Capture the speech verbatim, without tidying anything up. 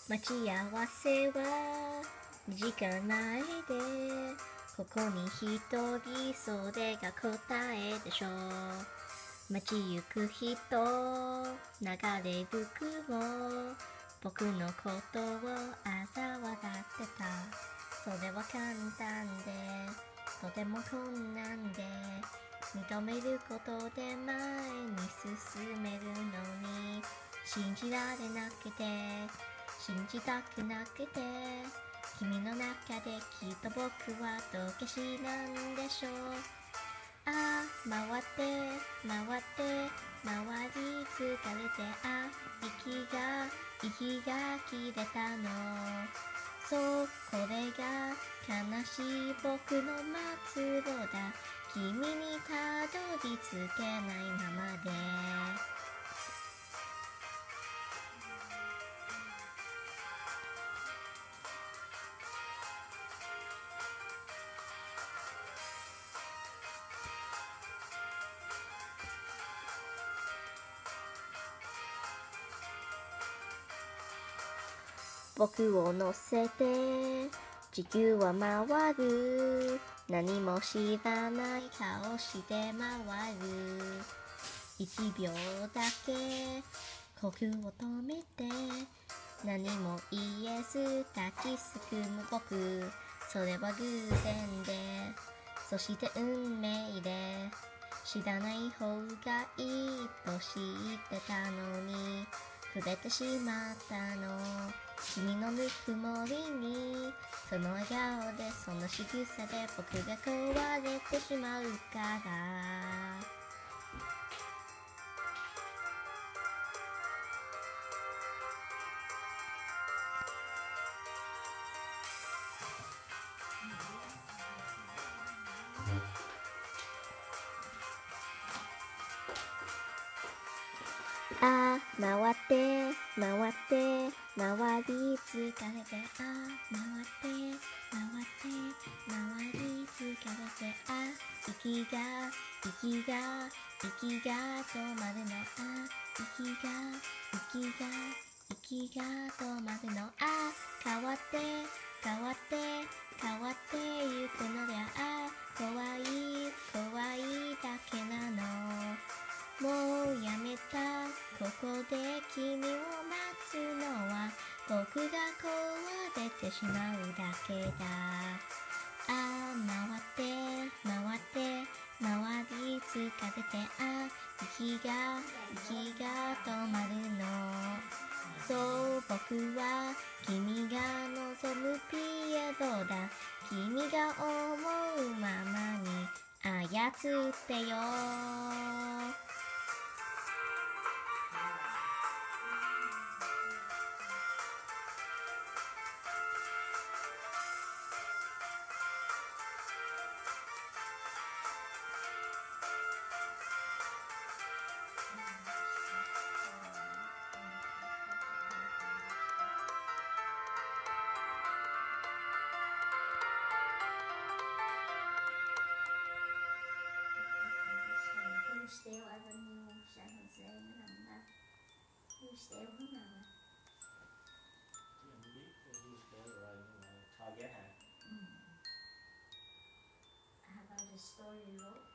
待ち合わせは時間内で、ここに一人それが答えでしょう。街行く人、流れる雲、僕のことを嘲笑ってた。それは簡単でとても困難で、認めることで前に進めるのに信じられなくて、信じたくなくて、君の中できっと僕はどけしなんでしょう。ああ回って回って回り疲れて、あ息が息が切れたの。そうこれが悲しい僕の末路だ。君にたどり着けないままで。僕を乗せて地球は回る。何も知らない顔して回る。一秒だけ呼吸を止めて、何も言えず抱きすくむ僕。それは偶然で、そして運命で、知らない方がいいと知ってたのに触れてしまったの。君のぬくもりに、その笑顔で、その仕草で僕が壊れてしまうから。ああ回って回って回り疲れて、ああ回って回って回り疲れて、あ息が息が息が止まるの。あ息が息が息が止まるの。あ変わって変わって変わってゆくので、あ怖い怖いだけなの。もうやめた、ここで君を待つのは僕が壊れてしまうだけだ。ああ回って回って回り疲れて、あ息が息が止まるの。そう僕は君が望むピエロだ。君が思うままに操ってよ。Stil även nog känner sig varandra. Hur stil hon är. Mm. How about the story you wrote?